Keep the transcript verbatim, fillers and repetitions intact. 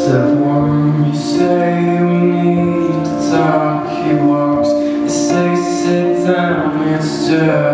Step one, you say you need to talk. He walks, you say sit down, it's just